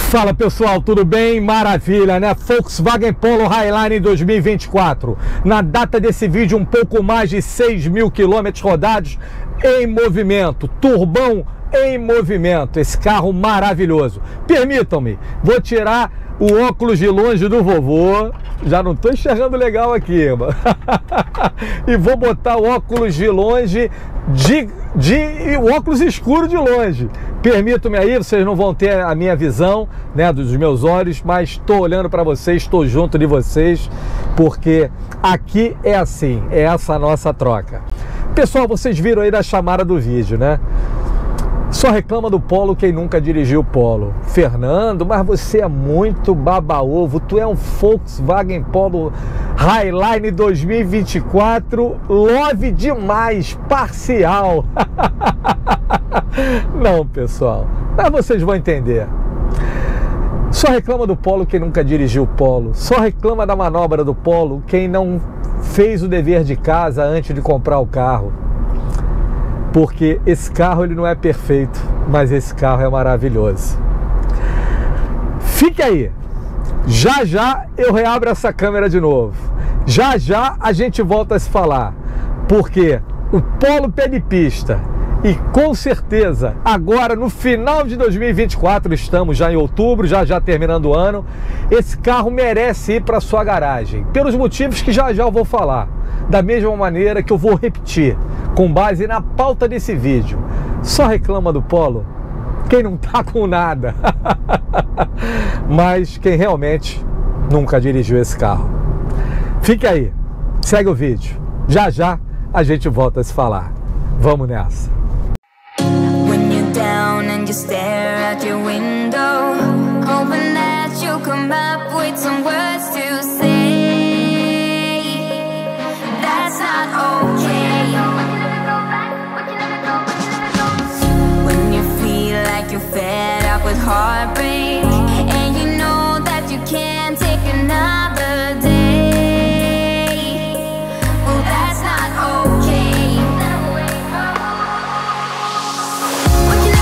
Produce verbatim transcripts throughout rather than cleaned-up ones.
Fala pessoal, tudo bem? Maravilha, né? Volkswagen Polo Highline dois mil e vinte e quatro. Na data desse vídeo, um pouco mais de seis mil quilômetros rodados em movimento. Turbão em movimento. Esse carro maravilhoso. Permitam-me, vou tirar o óculos de longe do vovô. Já não estou enxergando legal aqui, mano. E vou botar o óculos de longe, de, de, o óculos escuro de longe. Permitam-me aí, vocês não vão ter a minha visão, né, dos meus olhos, mas estou olhando para vocês, estou junto de vocês, porque aqui é assim, é essa a nossa troca. Pessoal, vocês viram aí na chamada do vídeo, né? Só reclama do Polo quem nunca dirigiu o Polo. Fernando, mas você é muito baba-ovo. Tu é um Volkswagen Polo Highline dois mil e vinte e quatro, love demais, parcial. Não, pessoal, mas vocês vão entender. Só reclama do Polo quem nunca dirigiu o Polo. Só reclama da manobra do Polo quem não fez o dever de casa antes de comprar o carro. Porque esse carro ele não é perfeito, mas esse carro é maravilhoso. Fique aí, já já eu reabro essa câmera de novo. Já já a gente volta a se falar, porque o Polo pé de pista, e com certeza agora no final de dois mil e vinte e quatro, estamos já em outubro, já já terminando o ano, esse carro merece ir para sua garagem, pelos motivos que já já eu vou falar, da mesma maneira que eu vou repetir, com base na pauta desse vídeo. Só reclama do Polo quem não tá com nada, mas quem realmente nunca dirigiu esse carro. Fique aí, segue o vídeo, já já a gente volta a se falar. Vamos nessa. When you're down and you stare out your window, hoping that you'll come up with some words to say. That's not okay. When you feel like you're fed up with heartbreak, and you know that you can't take another day, well, that's not okay.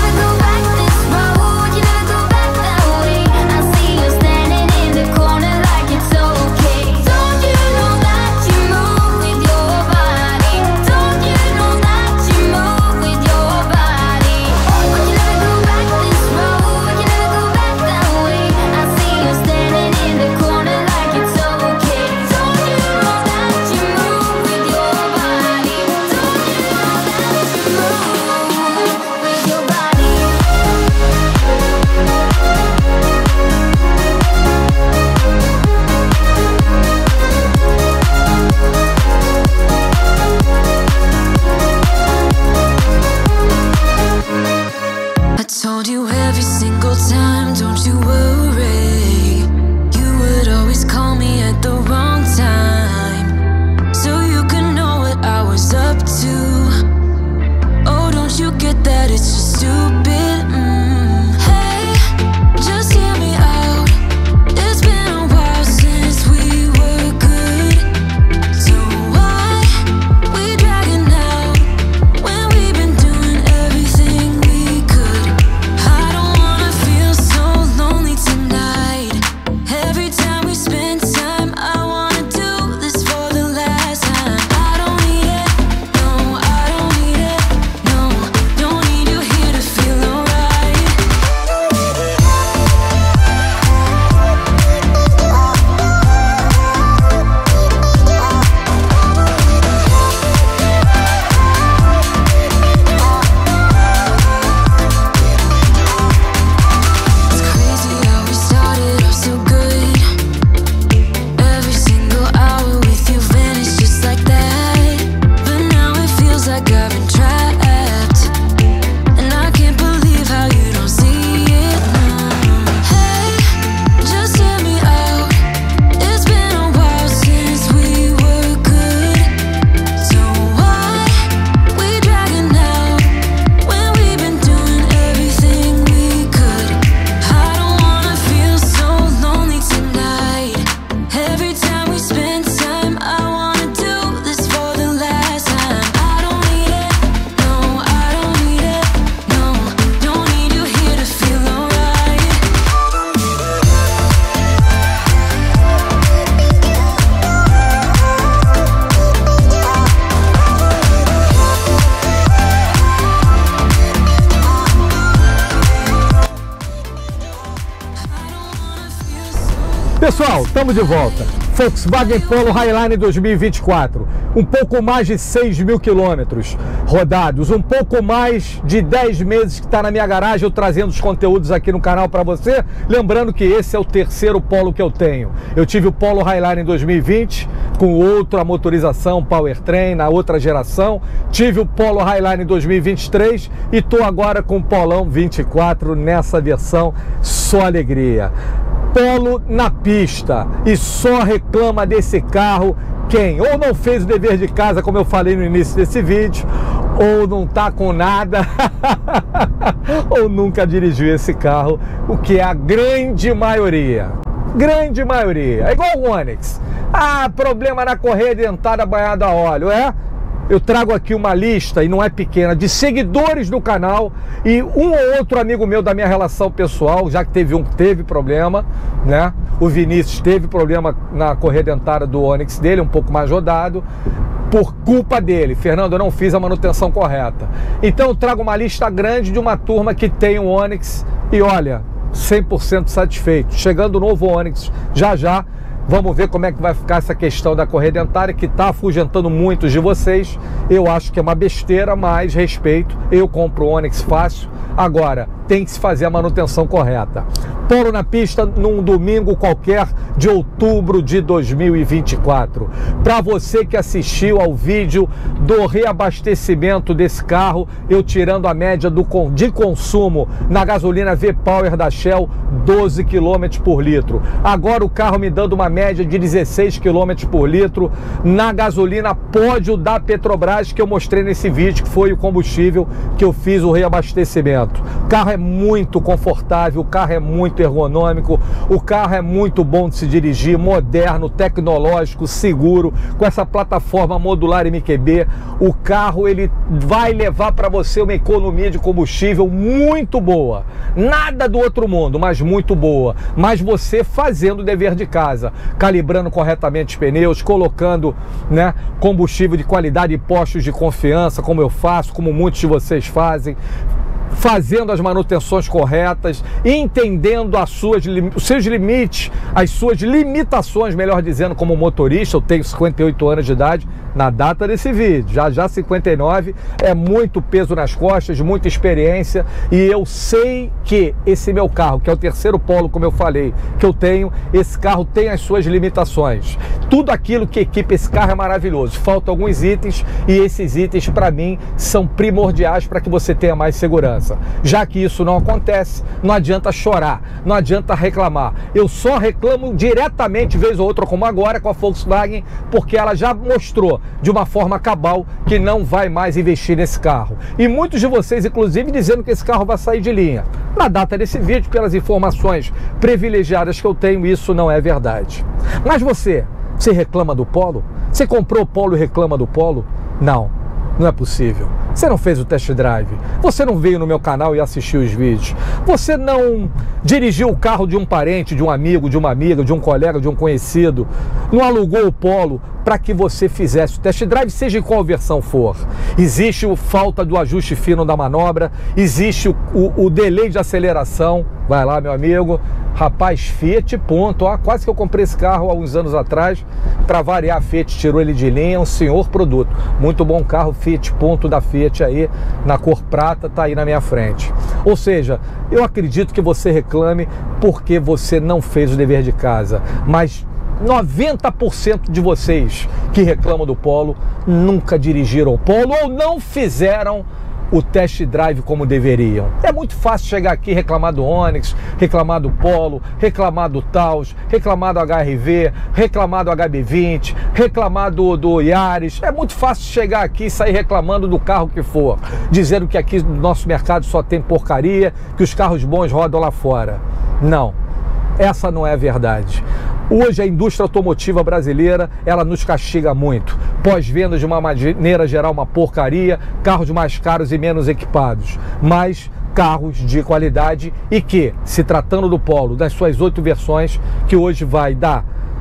Corner Pessoal, estamos de volta. Volkswagen Polo Highline dois mil e vinte e quatro, um pouco mais de seis mil quilômetros rodados, um pouco mais de dez meses que está na minha garagem, eu trazendo os conteúdos aqui no canal para você. Lembrando que esse é o terceiro Polo que eu tenho. Eu tive o Polo Highline em dois mil e vinte, com outra motorização Powertrain, na outra geração. Tive o Polo Highline em dois mil e vinte e três e estou agora com o Polão vinte e quatro nessa versão, só alegria. Polo na pista, e só reclama desse carro quem ou não fez o dever de casa, como eu falei no início desse vídeo, ou não tá com nada, ou nunca dirigiu esse carro, o que é a grande maioria. Grande maioria. É igual o Onix. Ah, problema na correia dentada banhada a óleo, é? Eu trago aqui uma lista, e não é pequena, de seguidores do canal e um ou outro amigo meu da minha relação pessoal, já que teve um que teve problema, né? O Vinícius teve problema na correia dentada do Onix dele, um pouco mais rodado, por culpa dele. Fernando, eu não fiz a manutenção correta. Então eu trago uma lista grande de uma turma que tem um Onix e olha, cem por cento satisfeito. Chegando o novo Onix já já. Vamos ver como é que vai ficar essa questão da correia dentária, que está afugentando muitos de vocês. Eu acho que é uma besteira, mas respeito. Eu compro o Onix fácil. Agora, tem que se fazer a manutenção correta. Polo na pista num domingo qualquer de outubro de dois mil e vinte e quatro. Para você que assistiu ao vídeo do reabastecimento desse carro, eu tirando a média do, de consumo na gasolina V-Power da Shell, doze quilômetros por litro. Agora o carro me dando uma média de dezesseis quilômetros por litro na gasolina pódio da Petrobras, que eu mostrei nesse vídeo, que foi o combustível que eu fiz o reabastecimento. O carro é muito confortável, o carro é muito ergonômico, o carro é muito bom de se dirigir, moderno, tecnológico, seguro, com essa plataforma modular M Q B. O carro ele vai levar para você uma economia de combustível muito boa. Nada do outro mundo, mas muito boa. Mas você fazendo o dever de casa, calibrando corretamente os pneus, colocando, né, combustível de qualidade e postos de confiança, como eu faço, como muitos de vocês fazem, fazendo as manutenções corretas, entendendo as suas, os seus limites, as suas limitações, melhor dizendo, como motorista. Eu tenho cinquenta e oito anos de idade na data desse vídeo, já já cinquenta e nove, é muito peso nas costas, muita experiência, e eu sei que esse meu carro, que é o terceiro Polo, como eu falei, que eu tenho, esse carro tem as suas limitações. Tudo aquilo que equipa esse carro é maravilhoso, faltam alguns itens, e esses itens para mim são primordiais para que você tenha mais segurança. Já que isso não acontece, não adianta chorar, não adianta reclamar. Eu só reclamo diretamente, vez ou outra, como agora com a Volkswagen, porque ela já mostrou de uma forma cabal que não vai mais investir nesse carro. E muitos de vocês, inclusive, dizendo que esse carro vai sair de linha. Na data desse vídeo, pelas informações privilegiadas que eu tenho, isso não é verdade. Mas você, você reclama do Polo? Você comprou o Polo e reclama do Polo? Não. Não é possível. Você não fez o test drive, você não veio no meu canal e assistiu os vídeos, você não dirigiu o carro de um parente, de um amigo, de uma amiga, de um colega, de um conhecido, não alugou o Polo para que você fizesse o test drive, seja em qual versão for. Existe a falta do ajuste fino da manobra, existe o, o, o delay de aceleração. Vai lá, meu amigo, rapaz, Fiat, ponto, ó, quase que eu comprei esse carro há uns anos atrás, para variar, a Fiat tirou ele de linha, um senhor produto, muito bom carro, Fiat, ponto da Fiat aí, na cor prata, tá aí na minha frente. Ou seja, eu acredito que você reclame porque você não fez o dever de casa, mas noventa por cento de vocês que reclamam do Polo nunca dirigiram o Polo ou não fizeram o test drive como deveriam. É muito fácil chegar aqui e reclamar do Onix, reclamar do Polo, reclamar do Taos, reclamar do H R V, reclamar do H B vinte, reclamar do, do Yaris. É muito fácil chegar aqui e sair reclamando do carro que for, dizendo que aqui no nosso mercado só tem porcaria, que os carros bons rodam lá fora. Não, essa não é a verdade. Hoje a indústria automotiva brasileira, ela nos castiga muito. Pós-venda, de uma maneira geral, uma porcaria, carros mais caros e menos equipados, mas carros de qualidade e que, se tratando do Polo, das suas oito versões, que hoje vai da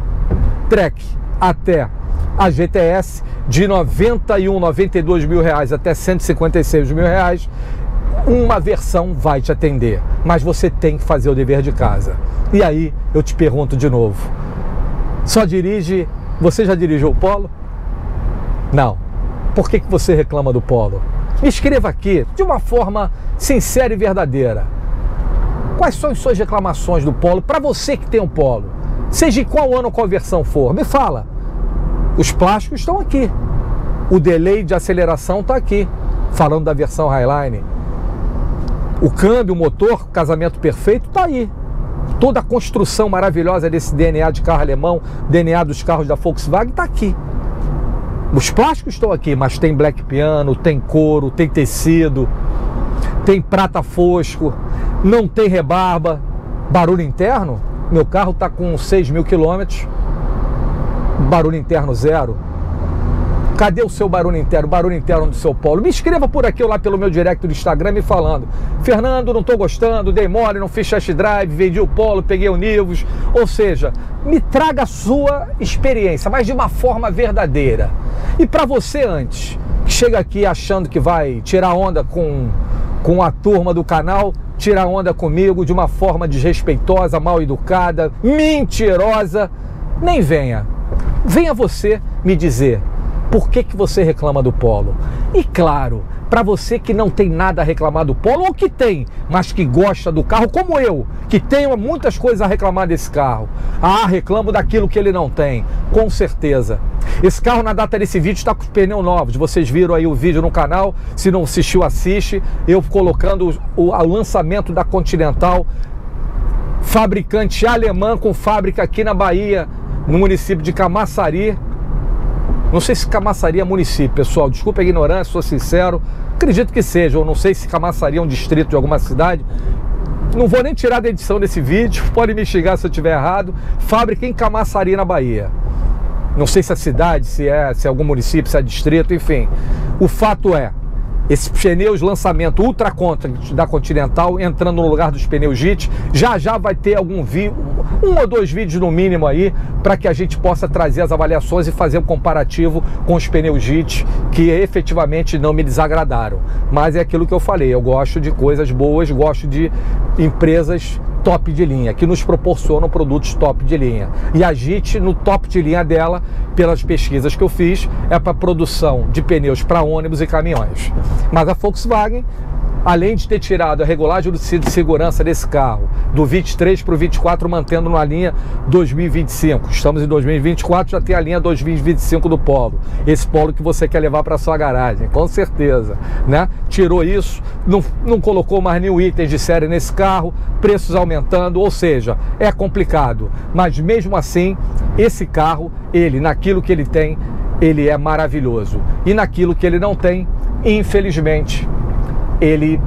Track até a G T S, de noventa e um, noventa e dois mil reais até cento e cinquenta e seis mil reais, uma versão vai te atender, mas você tem que fazer o dever de casa. E aí eu te pergunto de novo, só dirige, você já dirigiu o Polo? Não. Por que que você reclama do Polo? Me escreva aqui de uma forma sincera e verdadeira. Quais são as suas reclamações do Polo para você que tem um Polo? Seja em qual ano ou qual versão for, me fala. Os plásticos estão aqui. O delay de aceleração está aqui, falando da versão Highline. O câmbio, o motor, o casamento perfeito está aí. Toda a construção maravilhosa desse D N A de carro alemão, D N A dos carros da Volkswagen está aqui. Os plásticos estão aqui, mas tem black piano, tem couro, tem tecido, tem prata fosco, não tem rebarba. Barulho interno, meu carro está com seis mil quilômetros, barulho interno zero. Cadê o seu barulho interno, o barulho interno do seu Polo? Me escreva por aqui ou lá pelo meu direct do Instagram me falando: Fernando, não estou gostando, dei mole, não fiz test drive, vendi o Polo, peguei o Nivus. Ou seja, me traga a sua experiência, mas de uma forma verdadeira. E para você antes, que chega aqui achando que vai tirar onda com, com a turma do canal, tirar onda comigo de uma forma desrespeitosa, mal educada, mentirosa, nem venha. Venha você me dizer por que que você reclama do Polo. E claro, para você que não tem nada a reclamar do Polo, ou que tem, mas que gosta do carro, como eu, que tenho muitas coisas a reclamar desse carro. Ah, reclamo daquilo que ele não tem, com certeza. Esse carro, na data desse vídeo, está com os pneus novos. Vocês viram aí o vídeo no canal, se não assistiu, assiste. Eu colocando o, o lançamento da Continental, fabricante alemã, com fábrica aqui na Bahia, no município de Camaçari. Não sei se Camaçari é município, pessoal, desculpa a ignorância, sou sincero, acredito que seja, ou não sei se Camaçari é um distrito de alguma cidade. Não vou nem tirar da edição desse vídeo, pode me xingar se eu estiver errado. Fábrica em Camaçari, na Bahia. Não sei se é cidade, se é, se é algum município, se é distrito, enfim. O fato é, esses pneus lançamento Ultra Contra da Continental entrando no lugar dos pneus J I T, já já vai ter algum vídeo, um ou dois vídeos no mínimo aí, para que a gente possa trazer as avaliações e fazer um comparativo com os pneus J I T, que efetivamente não me desagradaram. Mas é aquilo que eu falei, eu gosto de coisas boas, gosto de empresas top de linha, que nos proporcionam produtos top de linha. E a J I T, no top de linha dela, pelas pesquisas que eu fiz, é para produção de pneus para ônibus e caminhões. Mas a Volkswagen, além de ter tirado a regulagem de segurança desse carro do vinte e três para o vinte e quatro, mantendo na linha dois mil e vinte e cinco. Estamos em dois mil e vinte e quatro, já tem a linha dois mil e vinte e cinco do Polo. Esse Polo que você quer levar para sua garagem, com certeza, né? Tirou isso, não, não colocou mais nenhum item de série nesse carro, preços aumentando, ou seja, é complicado. Mas mesmo assim, esse carro, ele, naquilo que ele tem, ele é maravilhoso. E naquilo que ele não tem, infelizmente, ele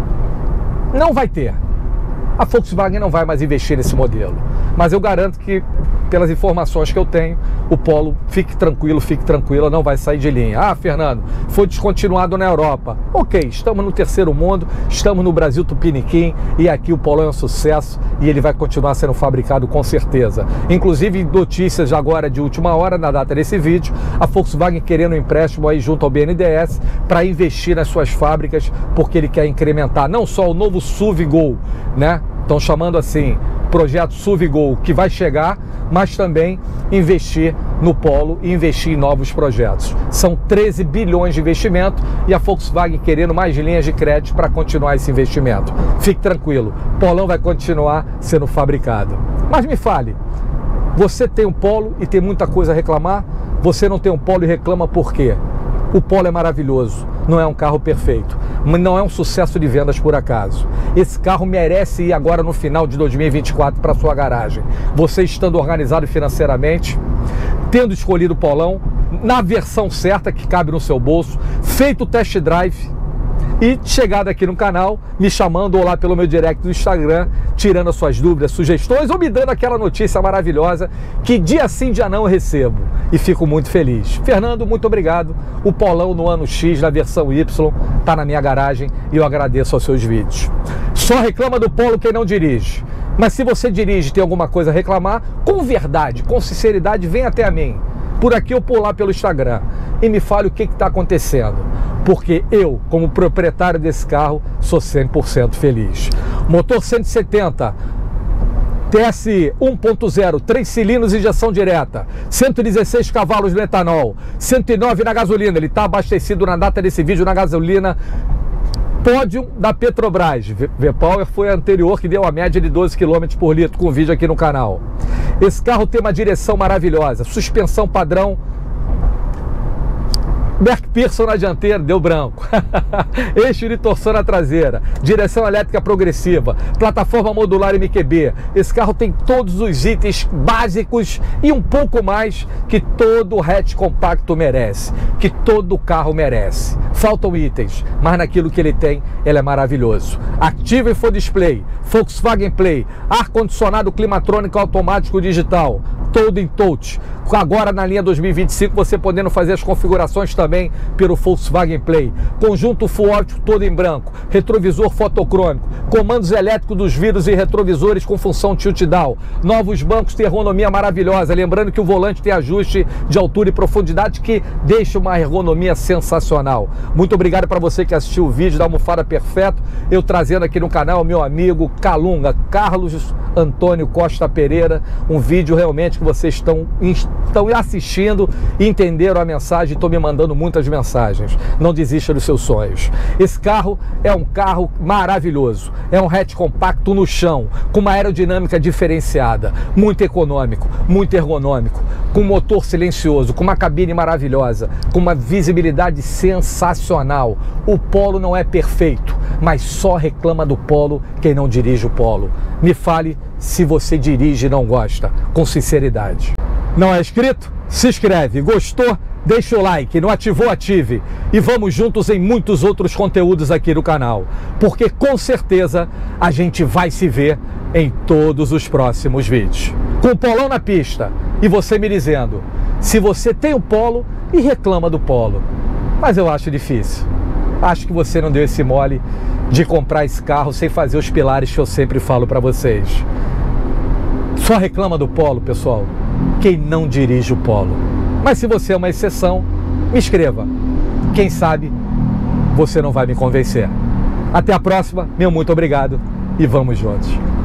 não vai ter. A Volkswagen não vai mais investir nesse modelo. Mas eu garanto que, pelas informações que eu tenho, o Polo, fique tranquilo, fique tranquila, não vai sair de linha. Ah, Fernando, foi descontinuado na Europa. Ok, estamos no terceiro mundo, estamos no Brasil tupiniquim, e aqui o Polo é um sucesso e ele vai continuar sendo fabricado com certeza. Inclusive, notícias agora de última hora, na data desse vídeo, a Volkswagen querendo um empréstimo aí junto ao B N D E S para investir nas suas fábricas, porque ele quer incrementar não só o novo S U V Gol, né? Estão chamando assim, projeto S U V Gol, que vai chegar, mas também investir no Polo e investir em novos projetos. São treze bilhões de investimento e a Volkswagen querendo mais linhas de crédito para continuar esse investimento. Fique tranquilo, Polão vai continuar sendo fabricado. Mas me fale, você tem um Polo e tem muita coisa a reclamar? Você não tem um Polo e reclama por quê? O Polo é maravilhoso, não é um carro perfeito, mas não é um sucesso de vendas por acaso. Esse carro merece ir agora no final de dois mil e vinte e quatro para sua garagem. Você estando organizado financeiramente, tendo escolhido o Polão, na versão certa que cabe no seu bolso, feito o test drive e chegado aqui no canal, me chamando ou lá pelo meu direct do Instagram, tirando as suas dúvidas, sugestões ou me dando aquela notícia maravilhosa que dia sim, dia não eu recebo e fico muito feliz. Fernando, muito obrigado. O Polão no ano X, na versão Y, está na minha garagem e eu agradeço aos seus vídeos. Só reclama do Polo quem não dirige. Mas se você dirige e tem alguma coisa a reclamar, com verdade, com sinceridade, vem até a mim. Por aqui ou por lá pelo Instagram. E me fale o que está acontecendo. porque eu, como proprietário desse carro, sou cem por cento feliz. Motor cento e setenta, T S I um ponto zero, três cilindros, injeção direta, cento e dezesseis cavalos no etanol, cento e nove na gasolina. Ele está abastecido na data desse vídeo na gasolina pódio da Petrobras. V-Power foi a anterior, que deu a média de doze quilômetros por litro, com vídeo aqui no canal. Esse carro tem uma direção maravilhosa, suspensão padrão, McPherson na dianteira, deu branco. Eixo de torção na traseira, direção elétrica progressiva, plataforma modular M Q B. Esse carro tem todos os itens básicos e um pouco mais que todo hatch compacto merece, que todo carro merece. Faltam itens, mas naquilo que ele tem, ele é maravilhoso. Active Info Display, Volkswagen Play, ar-condicionado climatrônico automático digital, todo em touch. Agora na linha dois mil e vinte e cinco você podendo fazer as configurações também pelo Volkswagen Play. Conjunto full óptico todo em branco, retrovisor fotocrômico, comandos elétricos dos vidros e retrovisores com função tilt down, novos bancos de ergonomia maravilhosa, lembrando que o volante tem ajuste de altura e profundidade que deixa uma ergonomia sensacional. Muito obrigado para você que assistiu o vídeo da Almofada Perfeto, eu trazendo aqui no canal meu amigo Calunga, Carlos Antônio Costa Pereira, um vídeo realmente que vocês estão estão assistindo, entenderam a mensagem e estão me mandando muitas mensagens. Não desista dos seus sonhos. Esse carro é um carro maravilhoso, é um hatch compacto no chão, com uma aerodinâmica diferenciada, muito econômico, muito ergonômico, com motor silencioso, com uma cabine maravilhosa, com uma visibilidade sensacional. O Polo não é perfeito, mas só reclama do Polo quem não dirige o Polo. Me fale se você dirige e não gosta, com sinceridade. Não é inscrito? Se inscreve. Gostou? Deixa o like. Não ativou? Ative. E vamos juntos em muitos outros conteúdos aqui no canal, porque com certeza a gente vai se ver em todos os próximos vídeos. Com o Polão na pista e você me dizendo se você tem o Polo e reclama do Polo. Mas eu acho difícil. Acho que você não deu esse mole de comprar esse carro sem fazer os pilares que eu sempre falo para vocês. Só reclama do Polo, pessoal, quem não dirige o Polo. Mas se você é uma exceção, me escreva. Quem sabe você não vai me convencer. Até a próxima, meu muito obrigado e vamos juntos.